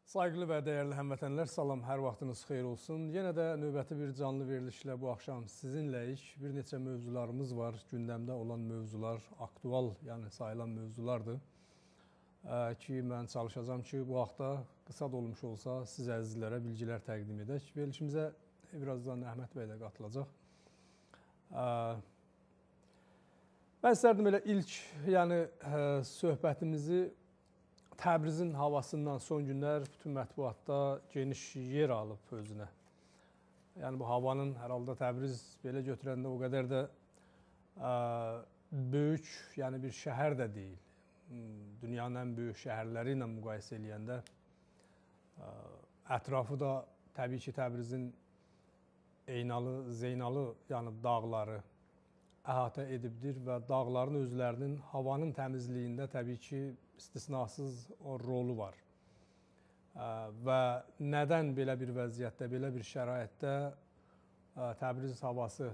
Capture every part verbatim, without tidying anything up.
Sayğılı və dəyərli həmvətənlər, salam, hər vaxtınız xeyir olsun. Yenə də növbəti bir canlı verilişlə bu axşam sizinləyik. Bir neçə mövzularımız var, gündəmdə olan mövzular, aktual, yəni sayılan mövzulardır. Ki, mən çalışacağım ki, bu haqda qısa da olmuş olsa, siz əzizlərə bilgilər təqdim edək. Verilişimizə birazdan Əhməd bəy də qatılacaq. Mən istərdim elə ilk, yəni söhbətimizi Təbrizin havasından son günlər bütün mətbuatda geniş yer alıb özünə. Yəni bu havanın hər halda Təbriz belə götürəndə o qədər də ə, böyük, yəni bir şəhər də deyil. Dünyanın ən böyük şəhərləri ilə müqayisə eləyəndə ə, ətrafı da təbii ki Təbrizin Eynalı, Zeynalı yəni dağları əhatə edibdir və dağların özlərinin havanın təmizliyində təbii ki istisnasız o rolu var. Və nədən belə bir vəziyyətdə, belə bir şəraitdə Təbriz havası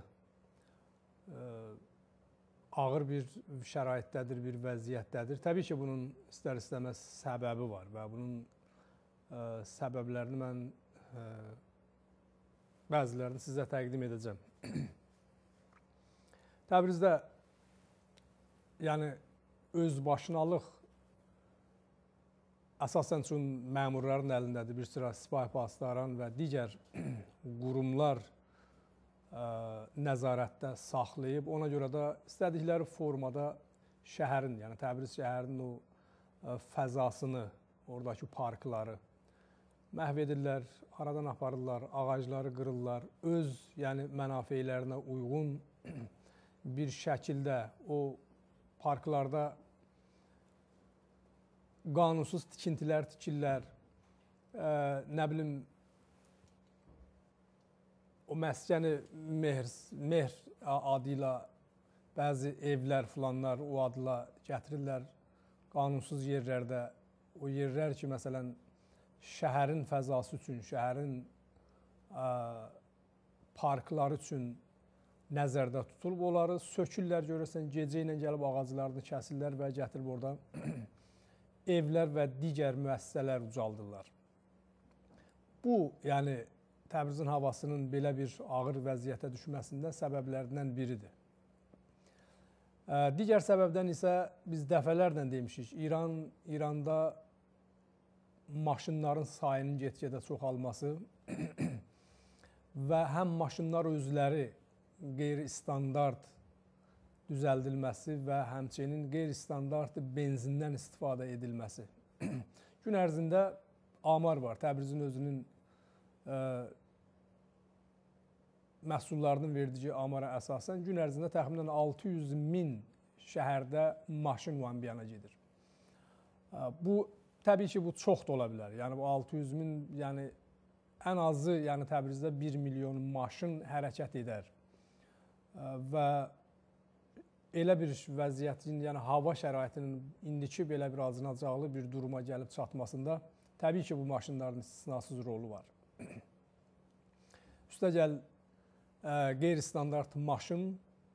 ağır bir şəraitdədir, bir vəziyyətdədir. Təbii ki, bunun istər-istəməz səbəbi var və bunun səbəblərini mən bəzilərini sizə təqdim edəcəm. Təbrizdə yəni özbaşınalıq əsasən üçün məmurların əlindədir, bir sıra sipah pasdaran və digər qurumlar ə, nəzarətdə saxlayıb, ona görə də istədikləri formada şəhərin, yəni Təbriz şəhərinin o ə, fəzasını, oradakı parkları məhv edirlər, aradan aparırlar, ağacları qırırlar, öz yəni mənafeylərinə uyğun bir şəkildə o parklarda qanunsuz tikintilər tikirlər, ə, nə bilim, o məskəni mehr, mehr adı ilə bəzi evlər filanlar o adla gətirirlər qanunsuz yerlərdə. O yerlər ki, məsələn, şəhərin fəzası üçün, şəhərin ə, parkları üçün nəzərdə tutulub, onları sökürlər, görürsən, gecə ilə gəlib ağaclarını kəsirlər və gətirib orada evlər və digər müəssisələr ucaldırlar. Bu, yəni Təbrizin havasının belə bir ağır vəziyyətə düşməsində səbəblərindən biridir. Digər səbəbdən isə biz dəfələrlə demişik, İran, İranda maşınların sayının get-gedə çoxalması və həm maşınlar özləri qeyri-standart düzəldilməsi və həmçinin qeyri-standart benzindən istifadə edilməsi. Gün ərzində amar var. Təbrizin özünün ə, məhsullarının verdiyi amara əsasən gün ərzində təxminən altı yüz min şəhərdə maşın vambiyana gedir. Ə, bu, təbii ki, bu çox da ola bilər. Yəni, bu altı yüz min, yəni, ən azı, yəni Təbrizdə bir milyon maşın hərəkət edər. Ə, və elə bir vəziyyətin, yəni hava şəraitinin indiki belə bir acınacaqlı bir duruma gəlib çatmasında təbii ki, bu maşınların istisnasız rolu var. Üstəgəl, qeyri-standart maşın,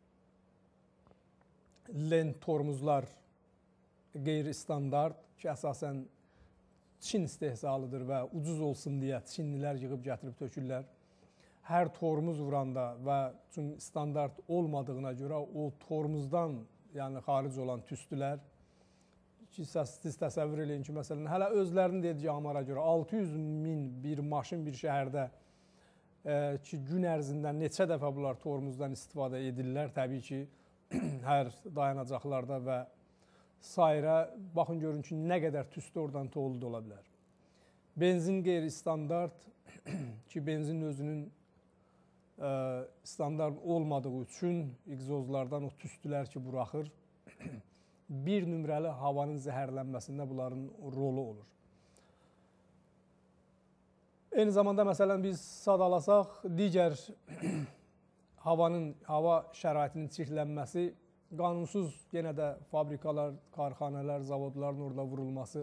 lent tormuzlar qeyri-standart ki, əsasən Çin istehsalıdır və ucuz olsun deyə Çinlilər yığıb gətirib tökürlər. Hər tormuz vuranda və standart olmadığına görə o tormuzdan yəni xaric olan tüstülər ki, siz təsəvvür eləyin ki, məsələn, hələ özlərinin dediyi amara görə altı yüz min bir maşın bir şəhərdə e, ki, gün ərzində neçə dəfə bunlar tormuzdan istifadə edirlər, təbii ki, hər dayanacaqlarda və sairə, baxın görün ki, nə qədər tüstü oradan tolud ola bilər. Benzin qeyri-standart ki, benzin özünün standart olmadığı üçün egzozlardan o tüstülər ki, buraxır, bir nömrəli havanın zəhərlənməsində bunların rolu olur. Eyni zamanda, məsələn, biz sadalasaq, digər havanın, hava şəraitinin çirklənməsi, qanunsuz yenə də fabrikalar, karxanələr, zavodların orada vurulması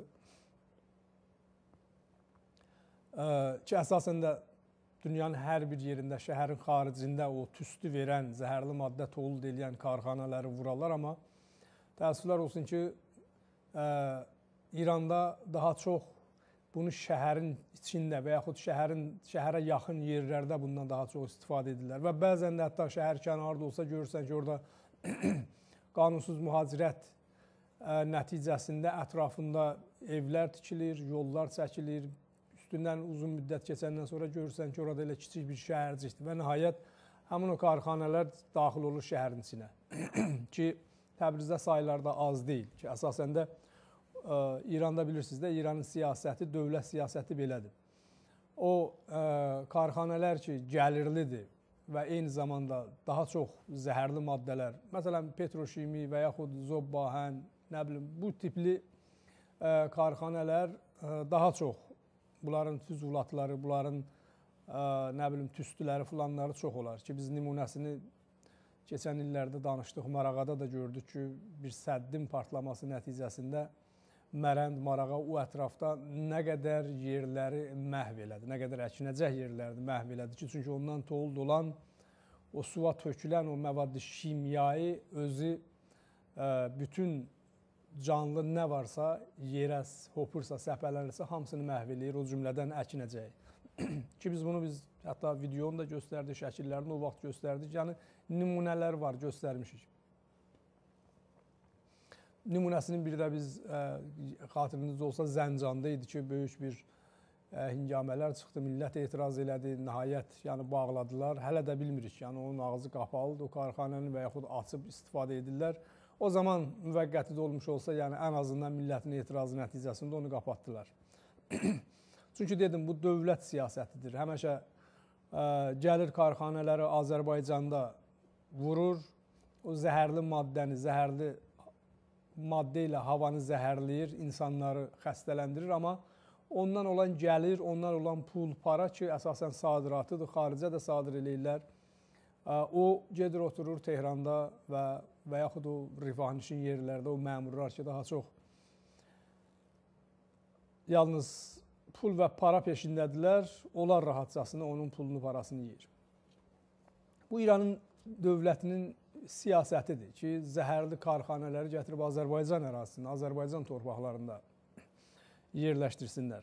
ki, əsasən də dünyanın hər bir yerində, şəhərin xaricində o tüstü verən, zəhərli maddə tolud edən karxanaları vurarlar, amma təəssüflər olsun ki, ə, İranda daha çox bunu şəhərin içində və yaxud şəhərin, şəhərə yaxın yerlərdə bundan daha çox istifadə edirlər. Və bəzən də hətta şəhər kənarında olsa görürsən ki, orada qanunsuz mühacirət ə, nəticəsində ətrafında evlər tikilir, yollar çəkilir. Üstündən uzun müddət keçəndən sonra görürsən ki, orada elə kiçik bir şəhərcikdir. Və nəhayət həmin o karxanələr daxil olur şəhərin içinə. Ki, Təbrizdə sayılar da az deyil. Ki, əsasən də ə, İranda bilirsiniz də, İranın siyasəti, dövlət siyasəti belədir. O ə, karxanələr ki, gəlirlidir və eyni zamanda daha çox zəhərli maddələr, məsələn, petroşimi və yaxud zobbahən, nə bilim, bu tipli ə, karxanələr ə, daha çox, bunların füzulatları, bunların ə, nə bilim, tüstüləri filanları çox olar ki, biz nümunəsini keçən illərdə danışdıq, Marağada da gördük ki, bir səddin partlaması nəticəsində Mərənd, Marağa o ətrafda nə qədər yerləri məhv elədi, nə qədər əkinəcək yerlərdi məhv elədi ki, çünki ondan toğul dolan, o suya tökülən o məvaddı kimyayı özü ə, bütün canlı nə varsa, yerə hopursa, səpələnirsə, hamısını məhv eləyir, o cümlədən əkinəcək. Ki, biz bunu biz hətta videonu da göstərdik, şəkillərini o vaxt göstərdik. Yəni, nümunələr var, göstərmişik. Nümunəsinin biri də biz, ə, xatirinizdə olsa, Zəncanda idi ki, böyük bir ə, hingamələr çıxdı, millət etiraz elədi, nəhayət yəni, bağladılar. Hələ də bilmirik, yəni onun ağzı qapalıdır, o karxanəni və yaxud açıb istifadə edirlər. O zaman müvəqqəti də olmuş olsa, yəni ən azından millətin etirazı nəticəsində onu qapatdılar. Çünki dedim, bu dövlət siyasətidir. Həməşə ə, gəlir karxanələri Azərbaycanda vurur, o zəhərli maddəni, zəhərli maddə ilə havanı zəhərləyir, insanları xəstələndirir, amma ondan olan gəlir, ondan olan pul, para ki, əsasən sadiratıdır, xaricə də sadir eləyirlər. Ə, o gedir, oturur Tehranda və, və yaxud o rifanişin yerlərdə o məmurlar ki, daha çox yalnız pul və para peşindədirlər, onlar rahatcasına onun pulunu, parasını yeyir. Bu, İranın dövlətinin siyasətidir ki, zəhərli karxanələri gətirib Azərbaycan ərazisində, Azərbaycan torpaqlarında yerləşdirsinlər.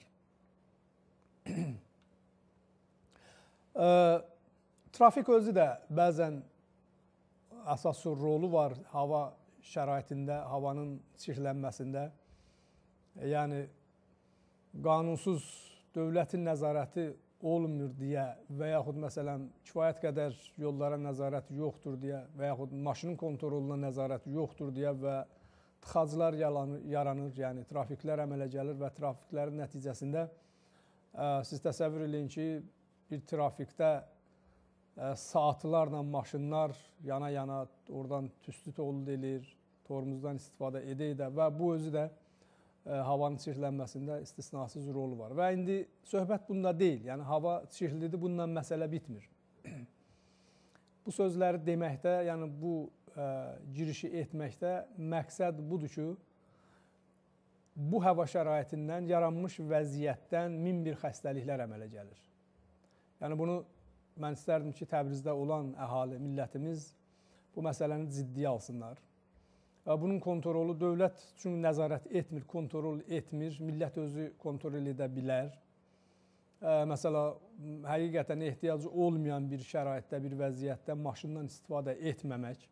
Ə, trafik özü də bəzən əsas rolu var hava şəraitində, havanın çirklənməsində. Yəni, qanunsuz dövlətin nəzarəti olmur deyə və yaxud məsələn kifayət qədər yollara nəzarət yoxdur deyə və yaxud maşının kontroluna nəzarət yoxdur deyə və tıxaclar yaranır, yəni trafiklər əmələ gəlir və trafiklərin nəticəsində ə, siz təsəvvür edin ki, bir trafikdə ə, saatlarla maşınlar yana-yana oradan tüstü tolid edir, tormozdan istifadə edə-edə və bu özü də havanın çirklənməsində istisnasız rolu var. Və indi söhbət bunda deyil. Yəni, hava çirklidir, bundan məsələ bitmir. Bu sözləri deməkdə, yəni bu ə, girişi etməkdə məqsəd budur ki, bu hava şəraitindən, yaranmış vəziyyətdən min bir xəstəliklər əmələ gəlir. Yəni, bunu mən istərdim ki, Təbrizdə olan əhali, millətimiz bu məsələni ciddiyə alsınlar. Bunun kontrolu dövlət üçün nəzarət etmir, kontrol etmir, millət özü kontrol edə bilər. Məsələ, həqiqətən ehtiyacı olmayan bir şəraitdə, bir vəziyyətdə maşından istifadə etməmək.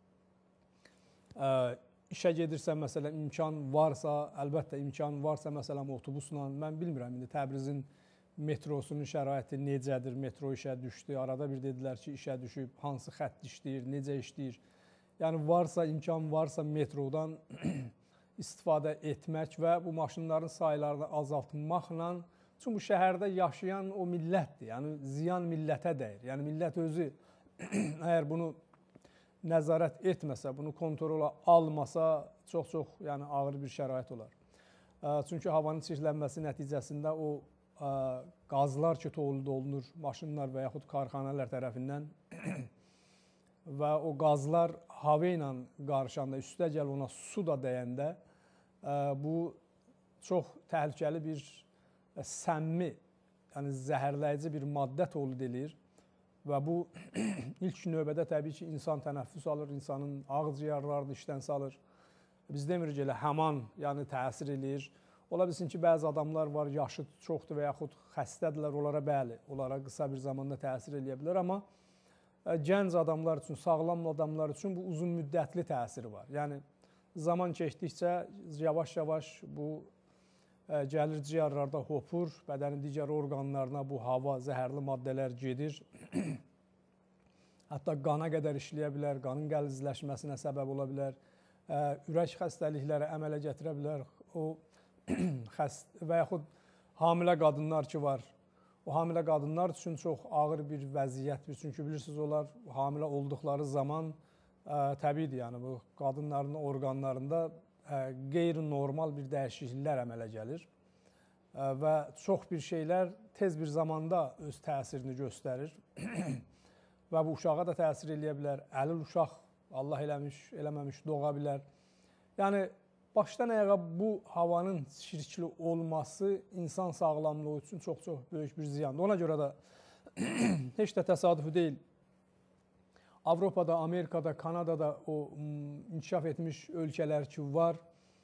İşə gedirsə, məsələn, imkan varsa, əlbəttə imkan varsa, məsələn, otobusla, mən bilmirəm, indi Təbrizin metrosunun şəraiti necədir, metro işə düşdü, arada bir dedilər ki, işə düşüb, hansı xətt işləyir, necə işləyir. Yəni, varsa, imkan varsa metrodan istifadə etmək və bu maşınların saylarını azaltmaqla, çünki bu şəhərdə yaşayan o millətdir, yəni ziyan millətə dəyir. Yəni, millət özü əgər bunu nəzarət etməsə, bunu kontrola almasa, çox-çox yəni, ağır bir şərait olar. Çünki havanın çirklənməsi nəticəsində o qazlar ki, tolid olunur maşınlar və yaxud karxanələr tərəfindən və o qazlar hava ilə qarışanda, üstə gəl ona su da dəyəndə bu çox təhlükəli bir səmmi, yəni zəhərləyici bir maddə tolid edir və bu ilk növbədə təbii ki, insan tənəffüs alır, insanın ağciyərlərini işdən salır. Biz demirik elə həman yəni təsir eləyir. Ola bilsin ki, bəzi adamlar var, yaşı çoxdur və yaxud xəstədirlər, onlara bəli, onlara qısa bir zamanda təsir edə bilər, amma gənc adamlar üçün, sağlam adamlar üçün bu uzun müddətli təsiri var. Yəni, zaman keçdikcə yavaş-yavaş bu gəlir ciyarlarda hopur, bədənin digər orqanlarına bu hava, zəhərli maddələr gedir. Hətta qana qədər işləyə bilər, qanın qəlizləşməsinə səbəb ola bilər, ürək xəstəlikləri əmələ gətirə bilər. O və yaxud hamilə qadınlar ki var, o hamilə qadınlar üçün çox ağır bir vəziyyətdir. Çünki bilirsiniz, onlar hamilə olduqları zaman təbiidir, yəni bu qadınların orqanlarında qeyri-normal bir dəyişikliklər əmələ gəlir və çox bir şeylər tez bir zamanda öz təsirini göstərir və bu uşağa da təsir edə bilər. Əlil uşaq Allah eləmiş, eləməmiş doğa bilər. Yəni, başdan ayağa bu havanın çirkli olması insan sağlamlığı üçün çox-çox böyük bir ziyandır. Ona görə də heç də təsadüfi deyil. Avropada, Amerikada, Kanadada o inkişaf etmiş ölkələr ki var,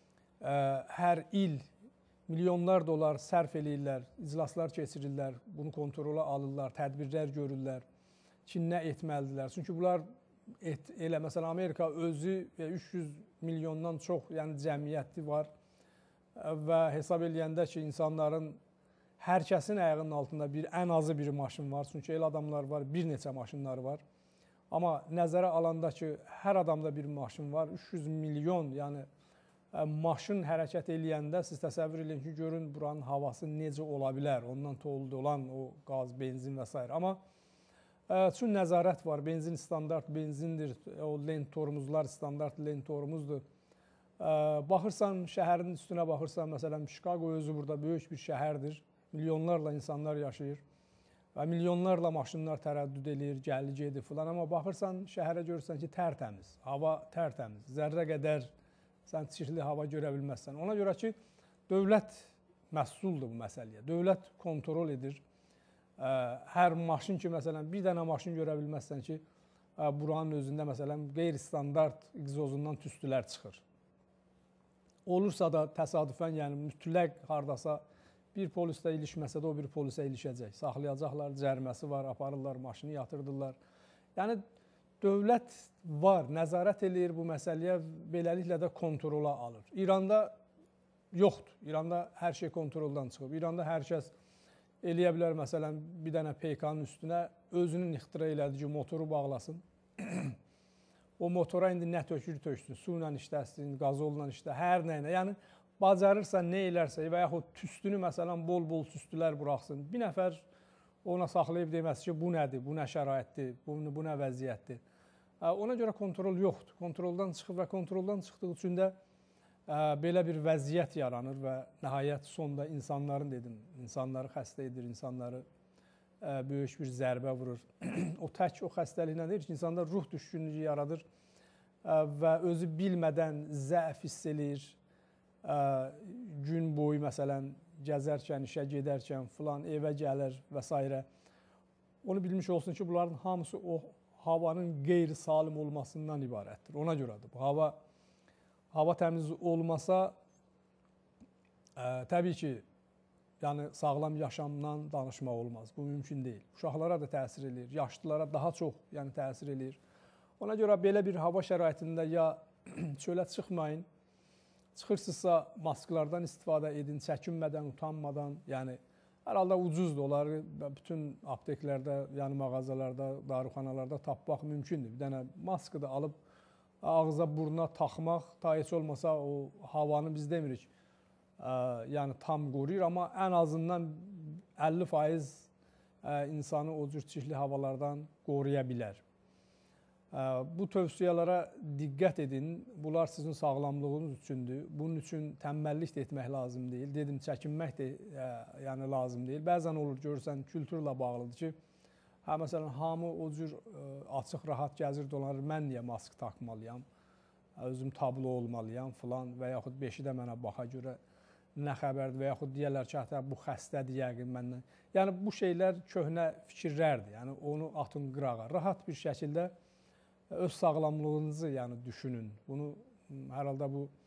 hər il milyonlar dolar sərf eləyirlər, iclaslar keçirirlər, bunu kontrola alırlar, tədbirlər görürlər ki, nə etməlidirlər. Çünki bunlar Et, elə məsələn Amerika özü üç yüz milyondan çox yəni cəmiyyəti var və hesab eləyəndə ki, insanların hər kəsin ayağının altında bir ən azı bir maşın var. Çünki elə adamlar var, bir neçə maşınları var. Amma nəzərə alanda ki, hər adamda bir maşın var, üç yüz milyon, yəni maşın hərəkət eləyəndə siz təsəvvür edin ki, görün buranın havası necə ola bilər, ondan toldu olan o qaz, benzin və s. Amma üçün nəzarət var, benzin standart benzindir, o lent tormuzlar standart lent tormuzdur. Baxırsan, şəhərin üstünə baxırsan, məsələn, Chicago özü burada böyük bir şəhərdir, milyonlarla insanlar yaşayır və milyonlarla maşınlar tərəddüd edir, gəli gedir filan, amma baxırsan, şəhərə görürsən ki, tərtəmiz, hava tərtəmiz, zərrə qədər sən çirkli hava görə bilməzsən. Ona görə ki, dövlət məsuldur bu məsələyə, dövlət kontrol edir. Hər maşın ki, məsələn, bir dənə maşın görə bilməzsən ki, buranın özündə, məsələn, qeyri-standart egzozundan tüstülər çıxır. Olursa da təsadüfən, yəni mütləq haradasa bir polislə ilişməsə də o bir polisə ilişəcək. Saxlayacaqlar, cəriməsi var, aparırlar, maşını yatırdırlar. Yəni, dövlət var, nəzarət eləyir bu məsələyə, beləliklə də kontrola alır. İranda yoxdur, İranda hər şey kontroldan çıxıb. İranda hər kəs eləyə bilər, məsələn, bir dənə peykanın üstünə özünün ixtira elədiyi motoru bağlasın. O motora indi nə tökür töksün, su ilə işləsin, qazolla işlə, hər nəyinə. Yəni, bacarırsa, nə elərsə və yaxud tüstünü, məsələn, bol-bol tüstülər buraxsın. Bir nəfər ona saxlayıb deməsi ki, bu nədir, bu nə şəraitdir, bu, bu nə vəziyyətdir. Ona görə kontrol yoxdur. Kontroldan çıxıb və kontroldan çıxdığı üçün də belə bir vəziyyət yaranır və nəhayət sonda insanların, dedim, insanları xəstə edir, insanları böyük bir zərbə vurur. O tək o xəstəliklə deyir ki, insanda ruh düşkünlüyü yaradır və özü bilmədən zəif hiss eləyir. Gün boyu, məsələn, gəzərkən, işə gedərkən, filan, evə gəlir və s. Onu bilmiş olsun ki, bunların hamısı o havanın qeyri-salim olmasından ibarətdir. Ona görədir. Bu hava Hava təmiz olmasa, ə, təbii ki, yəni sağlam yaşamdan danışmaq olmaz. Bu mümkün deyil. Uşaqlara da təsir edir, yaşlılara daha çox yəni, təsir edir. Ona görə belə bir hava şəraitində ya çölə çıxmayın, çıxırsınızsa masklardan istifadə edin, çəkinmədən, utanmadan. Yəni, hər halda ucuzdur, onları bütün apteklərdə, yəni mağazalarda, darıxanalarda tapmaq mümkündür. Bir dənə maskı da alıb, ağza, burnuna taxmaq, ta heç olmasa o havanı biz demirik, ə, yəni tam qoruyur, amma ən azından əlli faiz ə, insanı o cür çirkli havalardan qoruya bilər. Ə, bu tövsiyələrə diqqət edin, bunlar sizin sağlamlığınız üçündür, bunun üçün tənbəllik də etmək lazım deyil, dedim, çəkinmək də ə, yəni lazım deyil. Bəzən olur, görürsən, kültürlə bağlıdır ki, hə, məsələn, hamı o cür ə, açıq, rahat gəzir, dolanır, mən niyə mask taxmalıyam, özüm tablo olmalıyam filan və yaxud beşi də mənə baxa görə nə xəbərdir və yaxud deyərlər ki, hətə bu xəstədir yəqin məndən. Yəni, bu şeylər köhnə fikirlərdir, yəni onu atın qırağa. Rahat bir şəkildə öz sağlamlığınızı yəni, düşünün. Bunu hər halda bu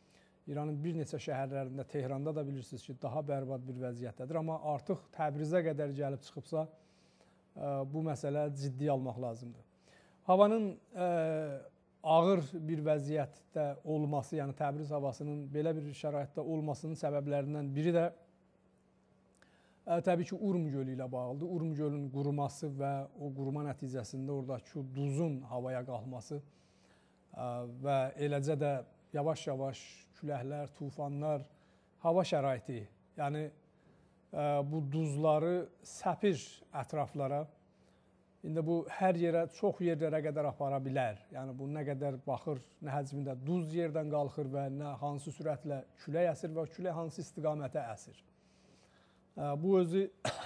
İranın bir neçə şəhərlərində, Tehranda da bilirsiniz ki, daha bərbad bir vəziyyətdədir. Amma artıq Təbrizə qədər gəlib çıxıbsa, bu məsələ ciddi almaq lazımdır. Havanın ə, ağır bir vəziyyətdə olması, yəni Təbriz havasının belə bir şəraitdə olmasının səbəblərindən biri də ə, təbii ki, Urm gölü ilə bağlıdır. Urm gölünün quruması və o quruma nəticəsində oradakı duzun havaya qalxması ə, və eləcə də yavaş-yavaş küləklər, tufanlar, hava şəraiti, yəni ə, bu duzları səpir ətraflara. İndi bu hər yerə, çox yerlərə qədər apara bilər. Yəni bu nə qədər baxır, nə həcmində duz yerdən qalxır və nə hansı sürətlə külək əsir və külək hansı istiqamətə əsir. Bu özü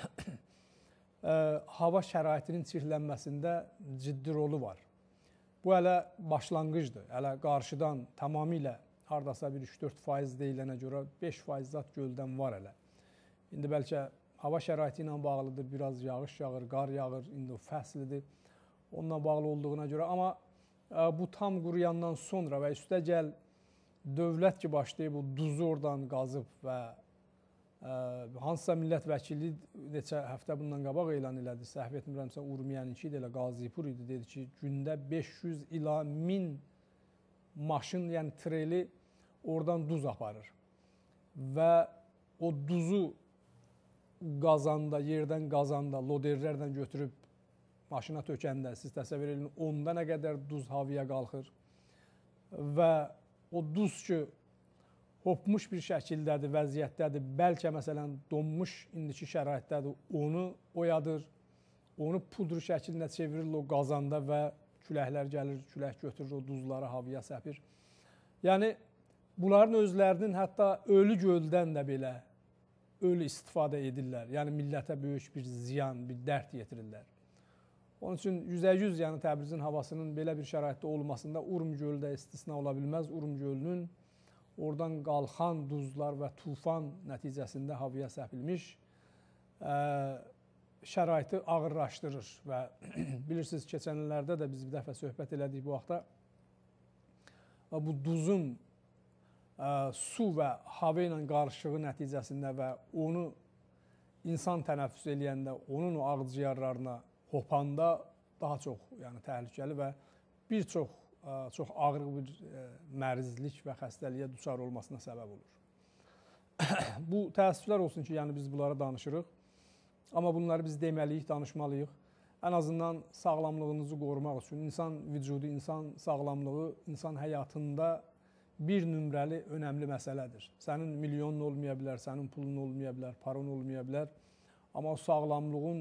hava şəraitinin çirklənməsində ciddi rolu var. Bu hələ başlanğıcdır. Hələ qarşıdan tamamilə hardasa bir üç dörd faiz deyilənə görə beş faiz zat göldən var hələ. İndi bəlkə hava şəraiti ilə bağlıdır, biraz yağış yağır, qar yağır, indi o fəslidir, onunla bağlı olduğuna görə. Amma ə, bu tam quruyandan sonra və üstəgəl dövlət ki, başlayıb o duzu oradan qazıb və ə, hansısa millət vəkili neçə həftə bundan qabaq elan elədi, səhv etmirəmsə Urmiyaninki ilə Qazipur idi, dedi ki, gündə beş yüz ila min maşın, yəni treli oradan duz aparır və o duzu qazanda, yerdən qazanda, loderlərdən götürüb maşına tökəndə, siz təsəvvür edin, onda nə qədər duz havaya qalxır və o duz ki, hopmuş bir şəkildədir, vəziyyətdədir, bəlkə məsələn donmuş indiki şəraitdədir, onu oyadır, onu pudru şəklində çevirir o qazanda və küləklər gəlir, külək götürür, o duzları havaya səpir. Yəni, bunların özlərinin hətta ölü göldən də belə ölü istifadə edirlər. Yəni, millətə böyük bir ziyan, bir dərd yetirirlər. Onun üçün yüzdə yüz yəni Təbrizin havasının belə bir şəraitdə olmasında Urm gölü də istisna ola bilməz. Urm gölünün oradan qalxan duzlar və tufan nəticəsində havaya səpilmiş ə, şəraiti ağırlaşdırır və bilirsiniz, keçən illərdə də biz bir dəfə söhbət elədik bu vaxtda. Bu duzun Ə, su və hava ilə qarışığı nəticəsində və onu insan tənəffüs eləyəndə, onun o ağciyarlarına hopanda daha çox yəni, təhlükəli və bir çox, ə, çox ağır bir ə, mərizlik və xəstəliyə düçar olmasına səbəb olur. Bu təəssüflər olsun ki, yəni biz bunlara danışırıq, amma bunları biz deməliyik, danışmalıyıq. Ən azından sağlamlığınızı qorumaq üçün insan vücudu, insan sağlamlığı, insan həyatında bir nömrəli, önəmli məsələdir. Sənin milyonun olmaya bilər, sənin pulun olmaya bilər, paran olmaya bilər. Amma o sağlamlığın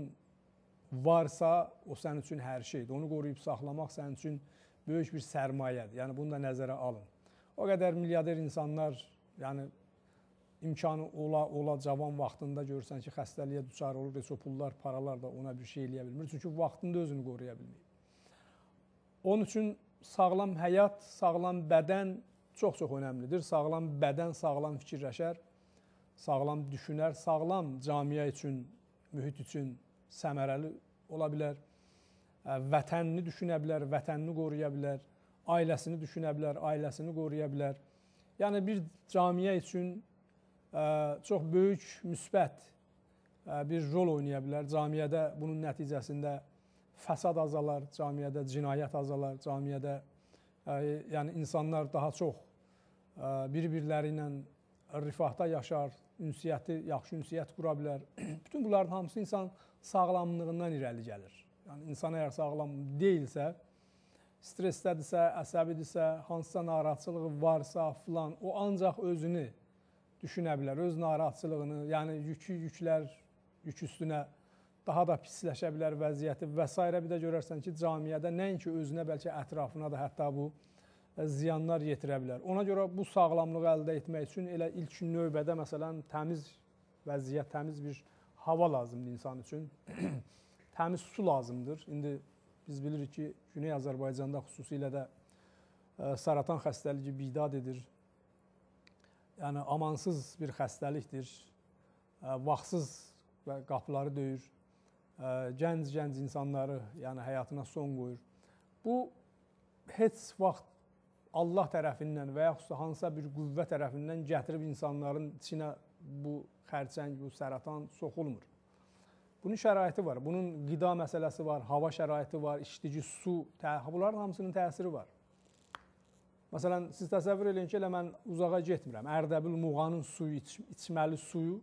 varsa, o sənin üçün hər şeydir. Onu qoruyub saxlamaq sənin üçün böyük bir sərmayədir. Yəni, bunu da nəzərə alın. O qədər milyarder insanlar, yəni, imkanı ola, ola cavan vaxtında görürsən ki, xəstəliyə düçar olur, heç o pullar, paralar da ona bir şey eləyə bilmir. Çünki vaxtında özünü qoruya bilməyib. Onun üçün sağlam həyat, sağlam bədən çox-çox önəmlidir. Sağlam bədən, sağlam fikirləşər, sağlam düşünər, sağlam camiyə üçün, mühit üçün səmərəli ola bilər, vətənini düşünə bilər, vətənini qoruya bilər, ailəsini düşünə bilər, ailəsini qoruya bilər. Yəni, bir camiyə üçün çox böyük, müsbət bir rol oynaya bilər. Camiyədə bunun nəticəsində fəsad azalar, camiyədə cinayət azalar, camiyədə yəni insanlar daha çox bir-birləri ilə rifahda yaşar, ünsiyyəti, yaxşı ünsiyyət qura bilər. Bütün bunların hamısı insan sağlamlığından irəli gəlir. Yəni, insan əgər sağlam deyilsə, stressdədirsə, əsəbidirsə, hansısa narahatçılığı varsa filan, o ancaq özünü düşünə bilər, öz narahatçılığını, yəni yükü yüklər, yük üstünə daha da pisləşə bilər vəziyyəti və s. Bir də görərsən ki, camiyədə nəinki özünə, bəlkə ətrafına da hətta bu ziyanlar yetirə bilər. Ona görə bu sağlamlığı əldə etmək üçün elə ilk növbədə məsələn təmiz vəziyyət, təmiz bir hava lazımdır insan üçün. Təmiz su lazımdır. İndi biz bilirik ki, Güney Azərbaycanda xüsusilə də saratan xəstəliyi bidad edir. Yəni amansız bir xəstəlikdir. Vaxtsız qapıları döyür. Gənc-gənc insanları yəni həyatına son qoyur. Bu heç vaxt Allah tərəfindən və yaxud hansısa bir qüvvə tərəfindən gətirib insanların içinə bu xərçəng, bu səratan soxulmur. Bunun şəraiti var, bunun qida məsələsi var, hava şəraiti var, içdici su, bunların hamısının təsiri var. Məsələn, siz təsəvvür edin ki, elə mən uzağa getmirəm. Ərdəbil Muğanın suyu, iç, içməli suyu,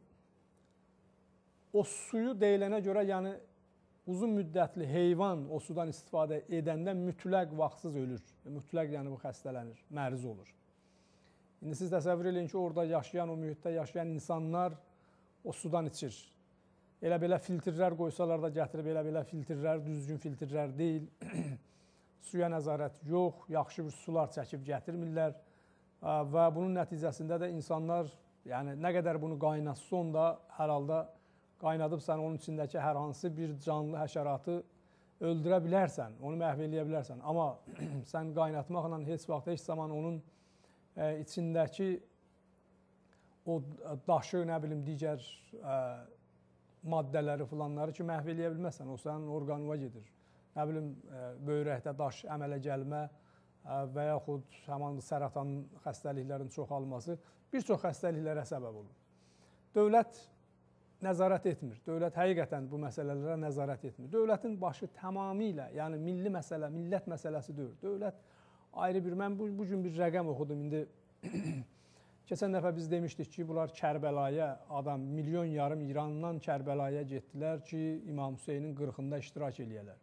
o suyu deyilənə görə, yəni uzun müddətli heyvan o sudan istifadə edəndə mütləq vaxtsız ölür. Mütləq yəni bu xəstələnir, məruz olur. İndi siz təsəvvür edin ki, orada yaşayan, o mühitdə yaşayan insanlar o sudan içir. Elə belə filtrlər qoysalar da gətirib, elə belə filtrlər, düzgün filtrlər deyil. Suya nəzarət yox, yaxşı bir sular çəkib gətirmirlər və bunun nəticəsində də insanlar, yəni nə qədər bunu qaynatson da hər halda qaynadıb sən onun içindəki hər hansı bir canlı həşəratı öldürə bilərsən, onu məhv eləyə bilərsən. Amma sən qaynatmaqla heç vaxt, heç zaman onun içindəki o daşı, nə bilim, digər maddələri filanları ki, məhv eləyə bilməzsən, o sənin orqanına gedir. Nə bilim, böyrəkdə daş əmələ gəlmə və yaxud həman səratan xəstəliklərin çoxalması bir çox xəstəliklərə səbəb olur. Dövlət nəzarət etmir. Dövlət həqiqətən bu məsələlərə nəzarət etmir. Dövlətin başı tamamilə, yəni milli məsələ, millət məsələsi deyil. Dövlət ayrı bir, mən bu, bu gün bir rəqəm oxudum. İndi keçən dəfə biz demişdik ki, bunlar Kərbəlaya adam, milyon yarım İrandan Kərbəlaya getdilər ki, İmam Hüseynin qırxında iştirak eləyələr.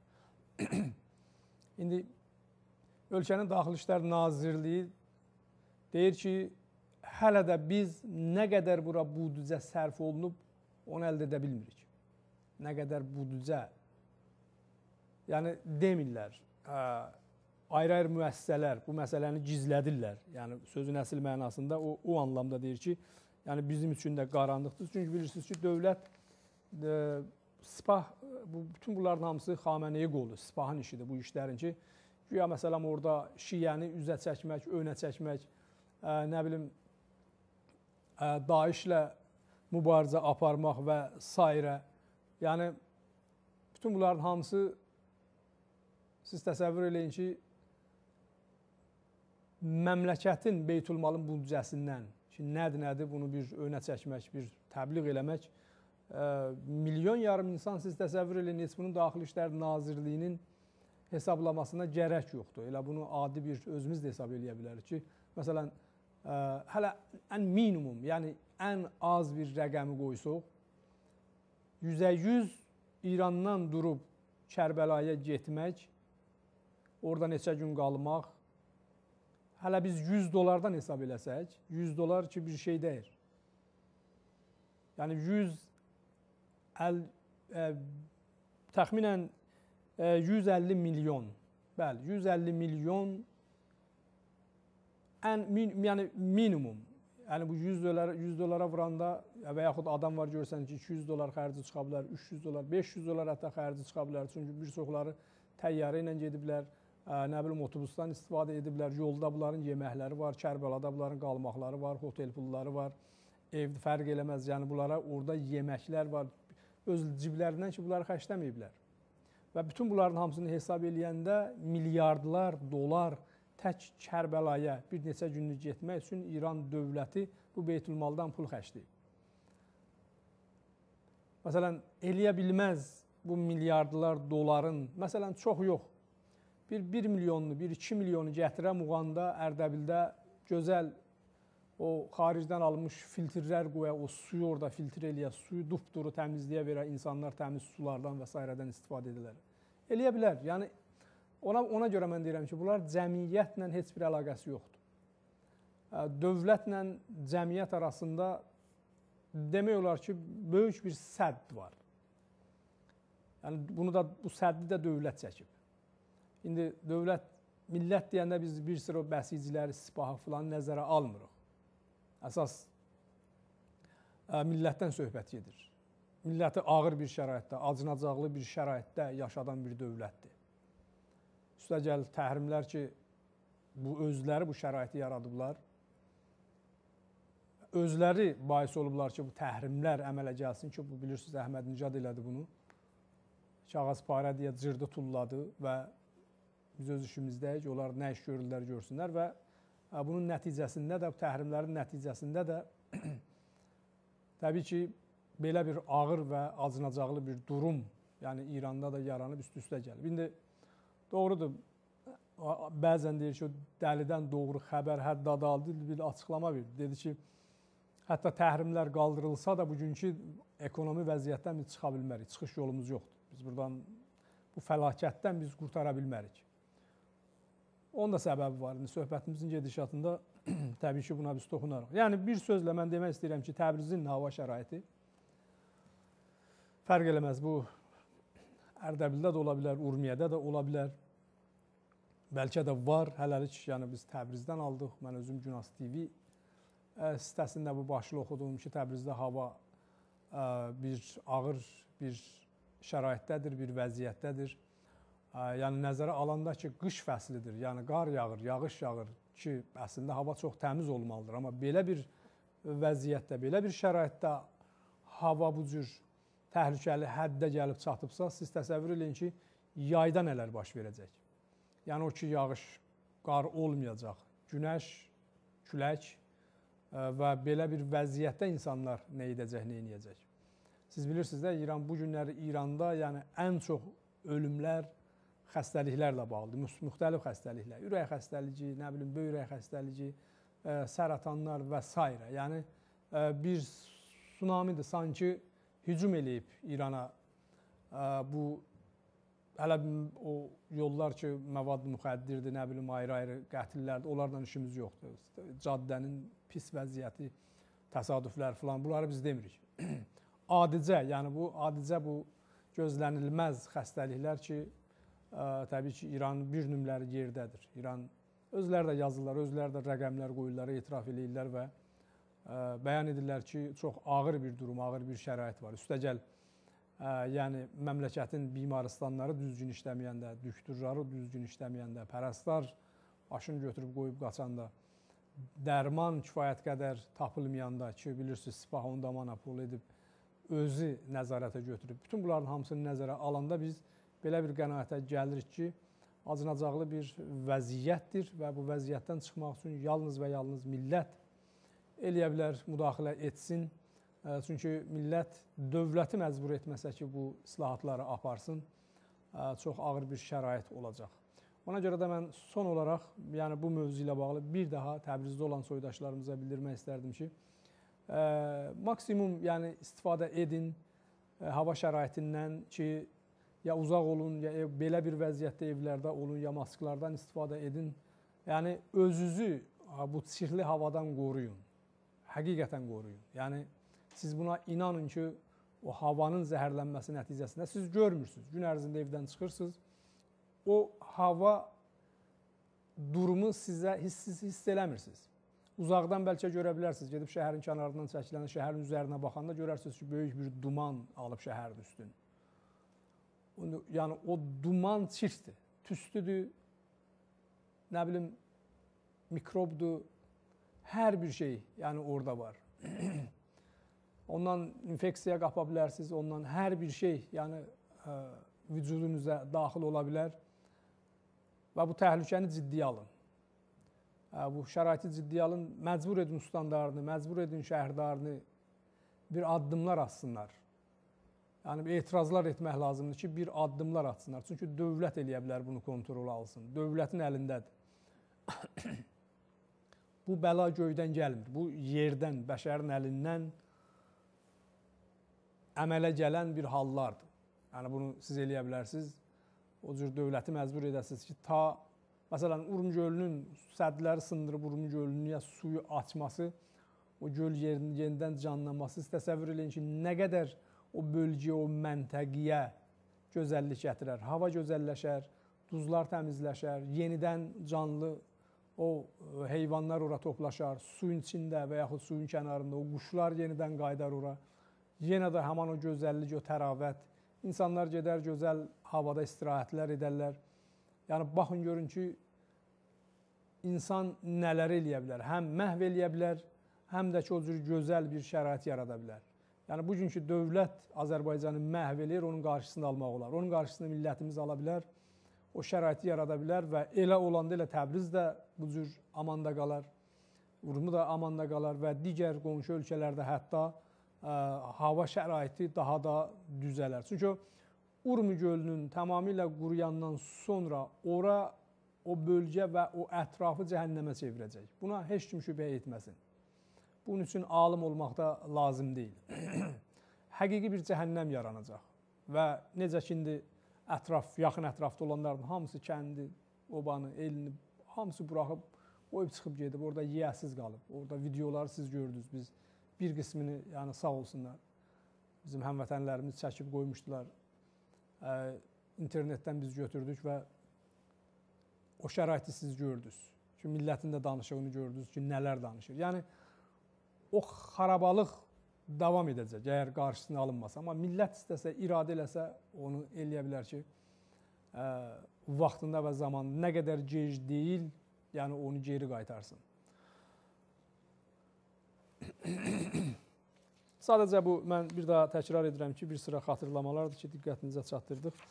İndi ölkənin Daxili İşlər Nazirliyi deyir ki, hələ də biz nə qədər bura büdcə sərf olunub, onu əldə edə bilmirik. Nə qədər büdcə, yəni demirlər, ayrı-ayrı müəssisələr bu məsələni gizlədirlər. Yəni sözün əsl mənasında o, o anlamda deyir ki, yəni bizim üçün də qaranlıqdır. Çünki bilirsiniz ki, dövlət e, Sipah, bu, bütün bunların hamısı Xameneyi qolu, Sipahın işidir bu işlərin ki, güya məsələn orada şiəni üzə çəkmək, önə çəkmək, ə, nə bilim, ə, Daişlə mübarizə aparmaq və s. Yəni, bütün bunların hamısı siz təsəvvür eləyin ki, məmləkətin Beytülmalın büdcəsindən ki, nədir, nədir, bunu bir önə çəkmək, bir təbliğ eləmək, milyon yarım insan siz təsəvvür edin, heç bunun Daxili İşlər Nazirliyinin hesablamasına gərək yoxdur. Elə bunu adi bir özümüz də hesab eləyə bilərik ki, məsələn, ə, hələ ən minimum, yəni ən az bir rəqəmi qoysuq, yüzə yüz İrandan durub Kərbəlaya getmək, orada neçə gün qalmaq, hələ biz yüz dolardan hesab eləsək, yüz dolar ki, bir şey deyir. Yəni yüz Əl, ə, təxminən ə, yüz əlli milyon, bəli, yüz əlli milyon ən, min, yəni minimum, yəni bu yüz dolara, yüz dolara vuranda və yaxud adam var görsən ki, iki yüz dolar xərci çıxa bilər, üç yüz dolar, beş yüz dolar hətta xərci çıxa bilər, çünki bir çoxları təyyarə ilə gediblər, ə, nə bilim, otobusdan istifadə ediblər, yolda bunların yeməkləri var, Kərbəlada bunların qalmaqları var, hotel pulları var, evdə fərq eləməz, yəni bunlara orada yeməklər var, öz ciblərindən ki, bunları xərcləməyiblər. Və bütün bunların hamısını hesab eləyəndə milyardlar dolar tək Kərbəlaya bir neçə günlük getmək üçün İran dövləti bu Beytülmaldan pul xərcləyib. Məsələn, eləyə bilməz bu milyardlar doların, məsələn, çox yox, bir, bir milyonlu, bir iki milyonu gətirən Muğanda, Ərdəbildə gözəl o xaricdən alınmış filtrlər qoya, o suyu orada filtr eləyə, suyu dupduru təmizliyə verə, insanlar təmiz sulardan və s.dən istifadə edirlər. Eləyə bilər. Yəni, ona, ona görə mən deyirəm ki, bunlar cəmiyyətlə heç bir əlaqəsi yoxdur. Dövlətlə cəmiyyət arasında demək olar ki, böyük bir sədd var. Yəni, bunu da, bu səddi də dövlət çəkib. İndi dövlət, millət deyəndə biz bir sıra bəsiciləri, sipahı filan nəzərə almırıq. Əsas ə, millətdən söhbət gedir. Milləti ağır bir şəraitdə, acınacaqlı bir şəraitdə yaşadan bir dövlətdir. Üstəgəl təhrimlər ki, bu özləri bu şəraiti yaradıblar. Özləri bahis olublar ki, bu təhrimlər əmələ gəlsin ki, bu bilirsiniz, Əhmədnicad elədi bunu. Kağız parə deyə cırdı, tulladı və biz öz işimizdəyik, onlar nə iş görürlər, görsünlər və Bunun nəticəsində də, bu təhrimlərin nəticəsində də təbii ki, belə bir ağır və acınacaqlı bir durum, yəni İranda da yaranıb üst-üstə gəlib. İndi doğrudur, bəzən deyir ki, dəlidən doğru xəbər hətta adaldı bir açıqlama verdi. Dedi ki, hətta təhrimlər qaldırılsa da bugünkü ekonomi vəziyyətdən biz çıxa bilmərik, çıxış yolumuz yoxdur. Biz buradan, bu fəlakətdən biz qurtara bilmərik. Onun da səbəbi var. İndi söhbətimizin gedişatında təbii ki, buna biz toxunarıq. Yəni, bir sözlə mən demək istəyirəm ki, Təbrizin hava şəraiti fərq eləməz. Bu, Ərdəbildə də ola bilər, Urmiyədə də ola bilər. Bəlkə də var. Hələlik, yəni biz Təbrizdən aldıq. Mən özüm Günas T V sitəsində bu başlı oxudum ki, Təbrizdə hava bir ağır bir şəraitdədir, bir vəziyyətdədir. Yəni, nəzərə alanda ki, qış fəslidir, yəni qar yağır, yağış yağır ki, əslində hava çox təmiz olmalıdır. Amma belə bir vəziyyətdə, belə bir şəraitdə hava bu cür təhlükəli həddə gəlib çatıbsa, siz təsəvvür edin ki, yayda nələr baş verəcək. Yəni, o ki, yağış, qar olmayacaq, günəş, külək və belə bir vəziyyətdə insanlar nə edəcək, nə edəcək. Siz bilirsiniz də, İran bu günləri İranda yəni ən çox ölümlər xəstəliklərlə bağlıdır, müxtəlif xəstəliklər, ürək xəstəliyi, nə bilim, böyrək xəstəliyi, sərətanlar və s. Yəni, bir tsunamidir, sanki hücum eləyib İrana. Bu, hələ o yollar ki, məvad müxəddirdir, nə bilim, ayrı-ayrı qətillərdir, onlardan işimiz yoxdur. Caddənin pis vəziyyəti, təsadüflər filan, bunları biz demirik. Adicə, yəni bu, adicə bu gözlənilməz xəstəliklər ki, təbii ki, İranın bir nümləri yerdədir. İran özləri də yazırlar, özləri də rəqəmlər qoyurlar, etiraf edirlər və bəyan edirlər ki, çox ağır bir durum, ağır bir şərait var. Üstəgəl, yəni məmləkətin bimarıstanları düzgün işləməyəndə, düktürləri düzgün işləməyəndə, pərəstlar başını götürüb qoyub qaçanda, dərman kifayət qədər tapılmayanda ki, bilirsiniz, Sipah onda monopol edib, özü nəzarətə götürüb. Bütün bunların hamısını nəzərə alanda biz belə bir qənaətə gəlirik ki, acınacaqlı bir vəziyyətdir və bu vəziyyətdən çıxmaq üçün yalnız və yalnız millət eləyə bilər, müdaxilə etsin. Çünki millət dövləti məcbur etməsə ki, bu islahatları aparsın, çox ağır bir şərait olacaq. Ona görə də mən son olaraq, yəni bu mövzu ilə bağlı bir daha Təbrizdə olan soydaşlarımıza bildirmək istərdim ki, maksimum yəni istifadə edin hava şəraitindən ki, ya uzaq olun, ya ev, belə bir vəziyyətdə evlərdə olun, ya masklardan istifadə edin. Yəni, özünüzü bu çirkli havadan qoruyun, həqiqətən qoruyun. Yəni, siz buna inanın ki, o havanın zəhərlənməsi nəticəsində siz görmürsünüz. Gün ərzində evdən çıxırsınız, o hava durumu sizə hiss, hiss eləmirsiniz. Uzaqdan bəlkə görə bilərsiniz, gedib şəhərin kənarından çəkilən, şəhərin üzərinə baxanda görərsiniz ki, böyük bir duman alıb şəhərin üstünü. Yəni, o duman çirkdir, tüstüdür, nə bilim, mikrobdur, hər bir şey yəni orada var. Ondan infeksiya qapa bilərsiniz, ondan hər bir şey yəni vücudunuza daxil ola bilər və bu təhlükəni ciddiyə alın. Bu şəraiti ciddiyə alın, məcbur edin ustandarını, məcbur edin şəhərdarını bir addımlar atsınlar. Yəni, etirazlar etmək lazımdır ki, bir addımlar atsınlar. Çünki dövlət eləyə bilər bunu kontrol alsın. Dövlətin əlindədir. Bu bəla göydən gəlmir. Bu yerdən, bəşərin əlindən əmələ gələn bir hallardır. Yəni, bunu siz eləyə bilərsiniz. O cür dövləti məcbur edəsiniz ki, ta, məsələn, Urm gölünün sədləri sındırıb Urm gölünün ya suyu açması, o göl yerinin yenidən canlanması, siz təsəvvür edin ki, nə qədər o bölgəyə, o məntəqiyə gözəllik gətirər. Hava gözəlləşər, duzlar təmizləşər, yenidən canlı o heyvanlar ora toplaşar, suyun içində və yaxud suyun kənarında o quşlar yenidən qaydar ora. Yenə də həman o gözəllik, o təravət. İnsanlar gedər, gözəl havada istirahətlər edərlər. Yəni, baxın, görün ki, insan nələr eləyə bilər. Həm məhv eləyə bilər, həm də ki, o cür gözəl bir şərait yarada bilər. Yəni, bugünkü dövlət Azərbaycanı məhv eləyir, onun qarşısını almaq olar. Onun qarşısını millətimiz ala bilər. o şəraiti yarada bilər və elə olanda elə Təbriz də bu cür amanda qalar, Urmu da amanda qalar və digər qonşu ölkələrdə hətta ə, hava şəraiti daha da düzələr. Çünki Urmu gölünün tamamilə quruyandan sonra ora o bölgə və o ətrafı cəhənnəmə çevirəcək. Buna heç kim şübhə etməsin. Bunun üçün alim olmaq da lazım deyil. Həqiqi bir cəhənnəm yaranacaq və necə ki, indi ətraf, yaxın ətrafda olanların hamısı kəndi, obanı, elini, hamısı buraxıb, oyub çıxıb gedib, orada yiyəsiz qalıb. Orada videoları siz gördünüz, biz bir qismini, yəni sağ olsunlar, bizim həmvətənlərimiz çəkib qoymuşdular. Ə, internetdən biz götürdük və o şəraiti siz gördünüz. Ki, millətin də danışığını gördünüz ki, nələr danışır. Yəni, o xarabalıq davam edəcək, əgər qarşısını alınmasa. Amma millət istəsə, iradə eləsə, onu eləyə bilər ki, ə, vaxtında və zamanında nə qədər gec deyil, yəni onu geri qaytarsın. Sadəcə bu, mən bir daha təkrar edirəm ki, bir sıra xatırlamalardır ki, diqqətinizə çatdırdıq.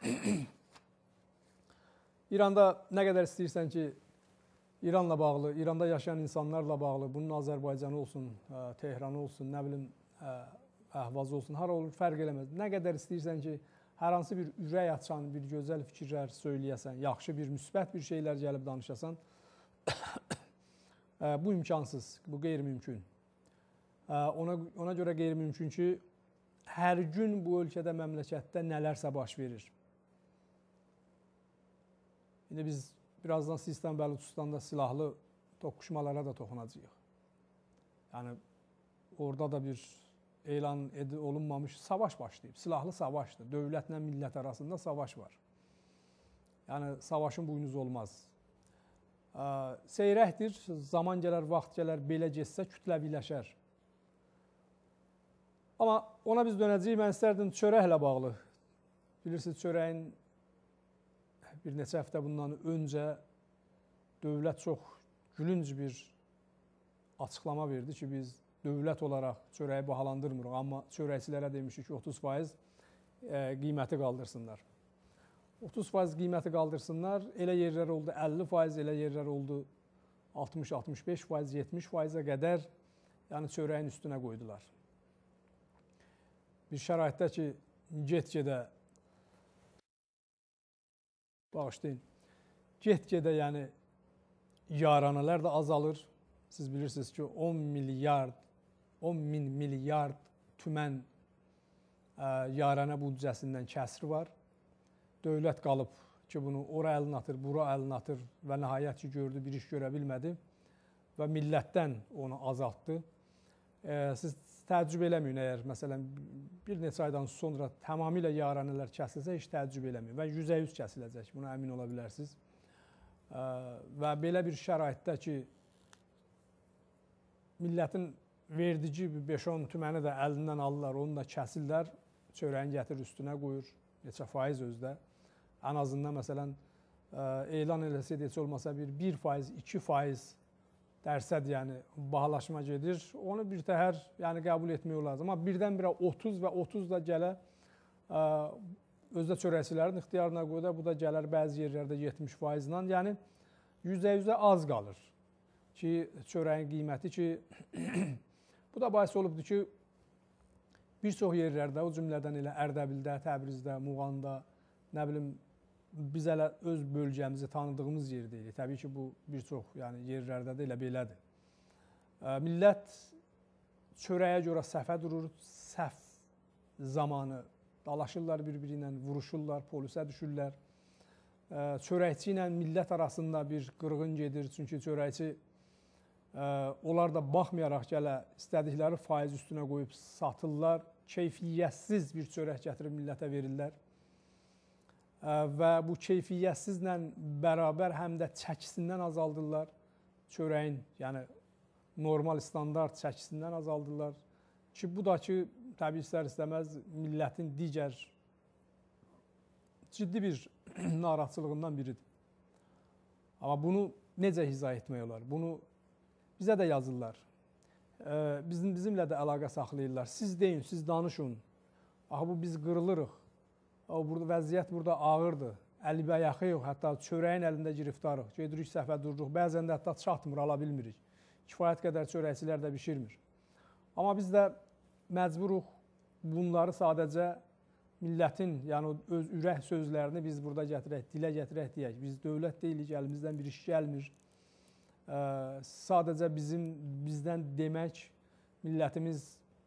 İranda nə qədər istəyirsən ki, İranla bağlı, İranda yaşayan insanlarla bağlı, bunun Azərbaycanı olsun, Tehranı olsun, nə bilim, Əhvazı olsun, hara olur, fərq eləməz. Nə qədər istəyirsən ki, hər hansı bir ürək açan, bir gözəl fikirlər söyləyəsən, yaxşı bir, müsbət bir şeylər gəlib danışasan, bu imkansız, bu qeyri-mümkün. Ona, ona görə qeyri-mümkün ki, hər gün bu ölkədə, məmləkətdə nələrsə baş verir. İndi biz birazdan Sistan Bəluçistanda silahlı toqquşmalara da toxunacağıq. Yəni, orada da bir elan olunmamış savaş başlayıb. Silahlı savaşdır. Dövlətlə millət arasında savaş var. Yəni, savaşın buynuzu olmaz. Seyrəkdir, zaman gələr, vaxt gələr, belə getsə kütləviləşər. Amma ona biz dönəcəyik, mən istərdim çörəklə bağlı. Bilirsiniz, çörəyin bir neçə həftə bundan öncə dövlət çox gülünc bir açıqlama verdi ki, biz dövlət olaraq çörəyi bahalandırmırıq, amma çörəkçilərə demişik ki, otuz faiz qiyməti qaldırsınlar. otuz faiz qiyməti qaldırsınlar, elə yerlər oldu əlli faiz, elə yerlər oldu altmış altmış beş faiz, yetmiş faizə qədər yəni çörəyin üstünə qoydular. Bir şəraitdə ki, get-gedə bağışlayın, get-gedə yəni yaranələr də azalır. Siz bilirsiniz ki, on milyard, on min milyard tümən yaranə büdcəsindən kəsir var. Dövlət qalıb ki, bunu ora əlini atır, bura əlini atır və nəhayət ki, gördü, bir iş görə bilmədi və millətdən onu azaltdı. Siz təəccüb eləməyin, əgər məsələn bir neçə aydan sonra tamamilə yaranələr kəsilsə, heç təəccüb eləməyin və yüzə yüz kəsiləcək, buna əmin ola bilərsiniz. Və belə bir şəraitdə ki, millətin verdici beş on tüməni də əlindən alırlar, onu da kəsirlər, çörəyin gətir üstünə qoyur, neçə faiz özdə. Ən azından məsələn, elan eləsəydi, heç olmasa bir bir faiz, iki faiz dərsəd, yəni bahalaşma gedir, onu bir təhər yəni, qəbul etmək lazım. Amma birdən-birə otuz və otuz da gələ özdə çörəkçilərin ixtiyarına qoyda, bu da gələr bəzi yerlərdə yetmiş faizlə, yəni yüzdə yüzə az qalır ki, çörəyin qiyməti ki, bu da bahis olubdur ki, bir çox yerlərdə, o cümlədən elə Ərdəbildə, Təbrizdə, Muğanda, nə bilim, biz hələ öz bölgəmizi tanıdığımız yer deyilik. Təbii ki, bu bir çox yəni, yerlərdə də elə belədir. Millət çörəyə görə səhvə durur, səhv zamanı dalaşırlar bir-biri ilə, vuruşurlar, polisə düşürlər. Çörəkçi ilə millət arasında bir qırğın gedir, çünki çörəkçi onlar da baxmayaraq gələ istədikləri faiz üstünə qoyub satırlar, keyfiyyətsiz bir çörək gətirib millətə verirlər. Və bu keyfiyyətsizlə bərabər həm də çəkisindən azaldırlar çörəyin, yəni normal standart çəkisindən azaldırlar ki, bu da ki, təbii istər-istəməz millətin digər ciddi bir narahatçılığından biridir. Amma bunu necə izah etmək olar? Bunu bizə də yazırlar. Bizim, bizimlə də əlaqə saxlayırlar. Siz deyin, siz danışın. Axı bu biz qırılırıq. Burada, vəziyyət burada ağırdır. əlbəyaxı yox, hətta çörəyin əlində giriftarıq, gedirik səhvə dururuq, bəzən də hətta çatmır, ala bilmirik. Kifayət qədər çörəkçilər də bişirmir. Amma biz də məcburuq bunları sadəcə millətin, yəni öz ürək sözlərini biz burada gətirək, dilə gətirək deyək. Biz dövlət deyilik, əlimizdən bir iş gəlmir. Ə, sadəcə bizim, bizdən demək, millətimiz,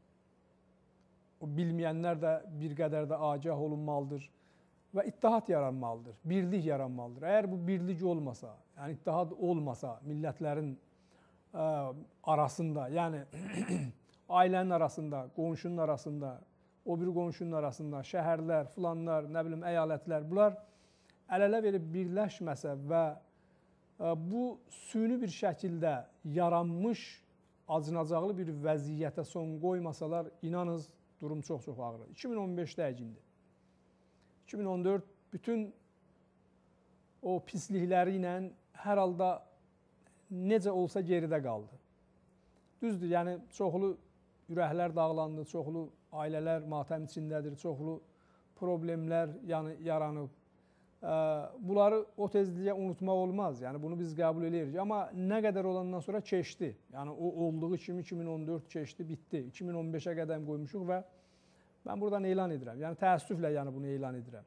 o bilməyənlər də bir qədər də agah olunmalıdır və ittihad yaranmalıdır, birlik yaranmalıdır. Əgər bu birlik olmasa, yəni ittihad olmasa millətlərin ə, arasında, yəni ailənin arasında, qonşunun arasında, o bir qonşunun arasında, şəhərlər, filanlar, nə bilim, əyalətlər, bunlar əl-ələ verib birləşməsə və ə, bu süni bir şəkildə yaranmış, acınacaqlı bir vəziyyətə son qoymasalar, inanız, durum çox-çox ağır. iki min on beşdə əcindir. iki min on dörd bütün o pislikləri ilə hər halda necə olsa geridə qaldı. Düzdür, yəni çoxlu ürəklər dağlandı, çoxlu ailələr matəm içindədir, çoxlu problemlər yəni, yaranıb. Bunları o tezliyə unutmaq olmaz, yəni bunu biz qəbul edirik. Amma nə qədər olandan sonra keçdi. Yəni o olduğu kimi iki min on dörd keçdi, bitdi. iki min on beşə qədəm qoymuşuq və mən buradan elan edirəm. Yəni təəssüflə yəni bunu elan edirəm.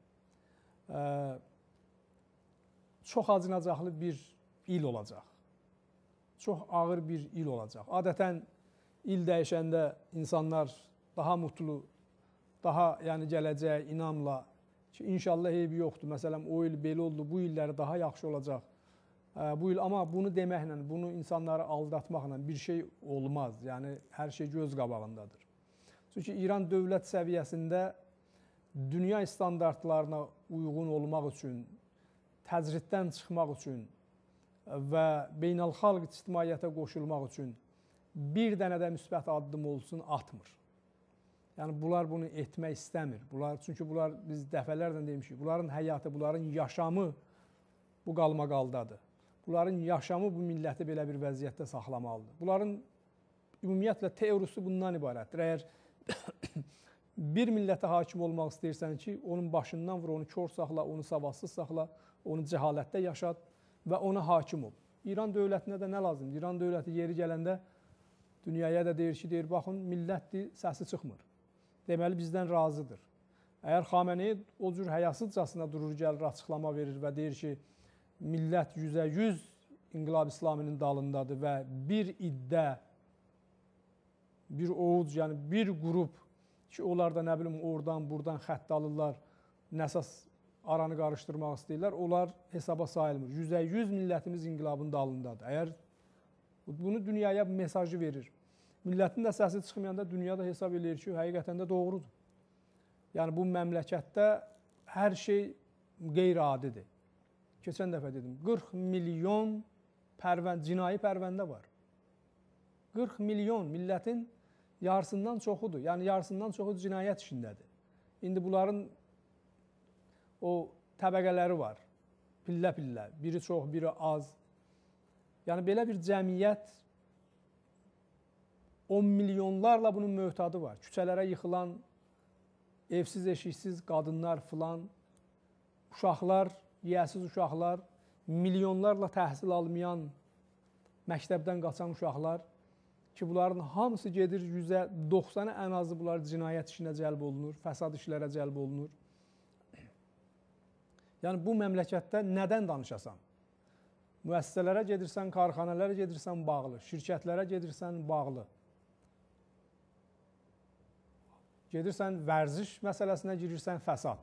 Çox acınacaqlı bir il olacaq. Çox ağır bir il olacaq. Adətən il dəyişəndə insanlar daha mutlu, daha yəni gələcək inamla ki, inşallah eybi yoxdur. Məsələn, o il belə oldu, bu illəri daha yaxşı olacaq. Bu il, amma bunu deməklə, bunu insanları aldatmaqla bir şey olmaz. Yəni, hər şey göz qabağındadır. Çünki İran dövlət səviyyəsində dünya standartlarına uyğun olmaq üçün, təcriddən çıxmaq üçün və beynəlxalq ictimaiyyətə qoşulmaq üçün bir dənə də müsbət addım olsun, atmır. Yəni, bunlar bunu etmək istəmir. Bunlar, çünki bunlar, biz dəfələrlə demişik, bunların həyatı, bunların yaşamı bu qalmaqaldadır. Bunların yaşamı bu milləti belə bir vəziyyətdə saxlamalıdır. Bunların ümumiyyətlə teorisi bundan ibarətdir. Əgər bir millətə hakim olmaq istəyirsən ki, onun başından vur, onu kör saxla, onu savadsız saxla, onu cəhalətdə yaşat və ona hakim ol. İran dövlətinə də nə lazımdır? İran dövləti yeri gələndə dünyaya da deyir ki, deyir, baxın, millətdir, səsi çıxmır. Deməli, bizdən razıdır. Əgər Xameneyi o cür həyasızcasına durur, gəlir, açıqlama verir və deyir ki, millət yüzə yüz İnqilab İslaminin dalındadır və bir iddə, bir oğuz, yəni bir qrup ki, onlar da nə bilim, oradan, buradan xətt alırlar, nəsas aranı qarışdırmaq istəyirlər, onlar hesaba sayılmır. yüzə yüz millətimiz İnqilabın dalındadır. Əgər bunu dünyaya mesajı verir. Millətin də səsi çıxmayanda dünyada hesab edir ki, həqiqətən də doğrudur. Yəni, bu məmləkətdə hər şey qeyri-adidir. Keçən dəfə dedim, qırx milyon pərvənd, cinayi pərvəndə var. qırx milyon millətin yarısından çoxudur. Yəni, yarısından çoxu cinayət işindədir. İndi bunların o təbəqələri var. Pillə-pillə. Biri çox, biri az. Yəni, belə bir cəmiyyət on milyonlarla bunun möhtadı var. Küçələrə yıxılan, evsiz, eşiksiz qadınlar filan, uşaqlar, yiyəsiz uşaqlar, milyonlarla təhsil almayan, məktəbdən qaçan uşaqlar ki, bunların hamısı gedir, yüzə doxsanı ən azı bunlar cinayət işinə cəlb olunur, fəsad işlərə cəlb olunur. Yəni, bu məmləkətdə nədən danışasan? Müəssisələrə gedirsən, karxanalara gedirsən, bağlı. Şirkətlərə gedirsən, bağlı. Gedirsən, vərziş məsələsinə girirsən, fəsad.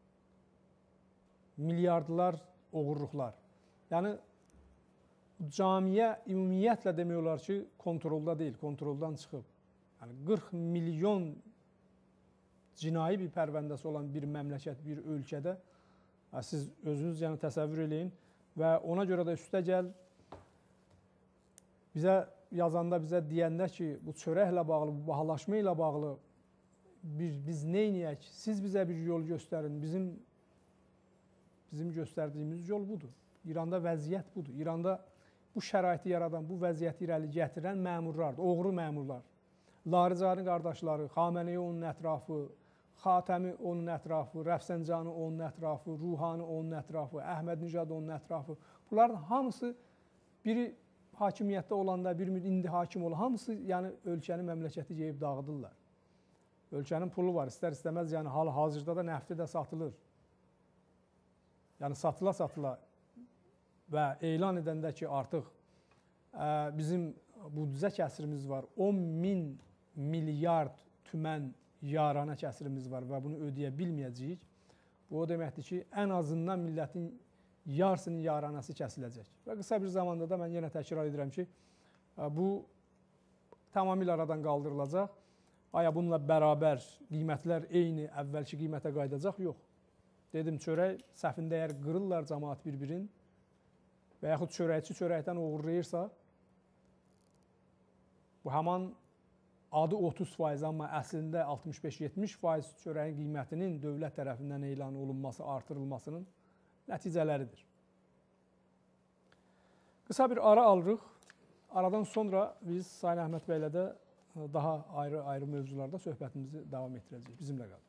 Milyardlar oğurluqlar. Yəni, camiyə ümumiyyətlə demək olar ki, kontrolda deyil, kontroldan çıxıb. Yəni, qırx milyon cinayi bir pərvəndəsi olan bir məmləkət, bir ölkədə siz özünüz yəni, təsəvvür eləyin və ona görə də üstə gəl, bizə yazanda, bizə deyəndə ki, bu çörəklə bağlı, bu bahalaşma ilə bağlı bir, biz neyniyək, siz bizə bir yol göstərin, bizim, bizim göstərdiyimiz yol budur. İranda vəziyyət budur. İranda bu şəraiti yaradan, bu vəziyyəti irəli gətirən məmurlardır, oğru məmurlar. Larijani qardaşları, Xameneyi onun ətrafı, Xatəmi onun ətrafı, Rəfsəncanı onun ətrafı, Ruhani onun ətrafı, Əhməd Nijad onun ətrafı. Bunların hamısı biri hakimiyyətdə olanda, bir indi hakim olan, hamısı yəni ölkəni, məmləkəti yeyib dağıdırlar. Ölkənin pulu var, istər-istəməz yəni hal-hazırda da nəfti də satılır. Yəni satıla-satıla və elan edəndə ki, artıq ə, bizim büdcə kəsirimiz var, on min milyard tümən yarana kəsirimiz var və bunu ödəyə bilməyəcəyik. Bu o deməkdir ki, ən azından millətin yarısının yaranası kəsiləcək. Və qısa bir zamanda da mən yenə təkrar edirəm ki, bu tamamilə aradan qaldırılacaq. Aya bununla bərabər qiymətlər eyni əvvəlki qiymətə qaydacaq? Yox. Dedim, çörək səhvində əgər qırırlar cəmaat bir-birin və yaxud çörəkçi çörəkdən uğurlayırsa, bu həman adı otuz faiz, amma əslində altmış beş yetmiş faiz çörəyin qiymətinin dövlət tərəfindən elan olunması, artırılmasının nəticələridir. Qısa bir ara alırıq. Aradan sonra biz Sayın Əhməd bəylə də daha ayrı-ayrı mövzularda söhbətimizi davam etdirəcəyik. Bizimlə qalın.